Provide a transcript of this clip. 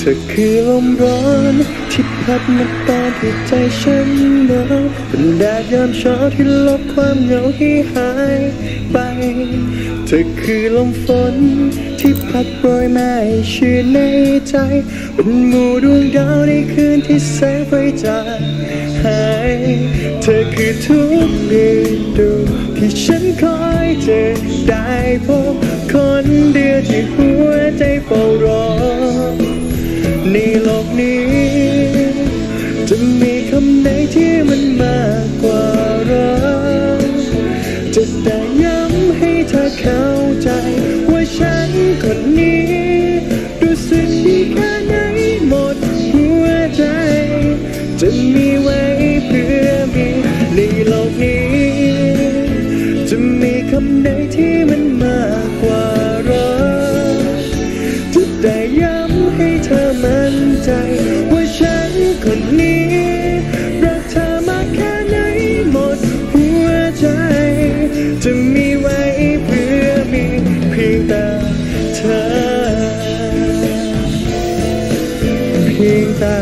เธอคือลมร้อนที่พัดมาตอนที่ใจฉันหนาวเป็นแดดยามเช้าที่ลบความเหงาให้หายไปเธอคือลมฝนที่พัดโปรยมาให้ชื่นในใจเป็นหมู่ดวงดาวในคืนที่แสงไฟจางหายเธอคือทุกฤดูที่ฉันคอยจะได้พบคนเดียวที่หัวใจเฝ้ารอในโลกนี้จะมีคำไหนที่มันมากกว่ารักจะได้ย้ำให้เธอเข้าใจว่าฉันคนนี้รู้สึกดีแค่ไหนหมดหัวใจจะมีไว้เพื่อมีในโลกนี้จะมีคำไหนที่มันมากกว่ารักจะได้ย้ำให้เธอมั่นใจว่าฉันคนนี้รักเธอมากแค่ไหนหมดหัวใจจะมีไว้เพื่อมีเพียงแต่เธอเพียงแต่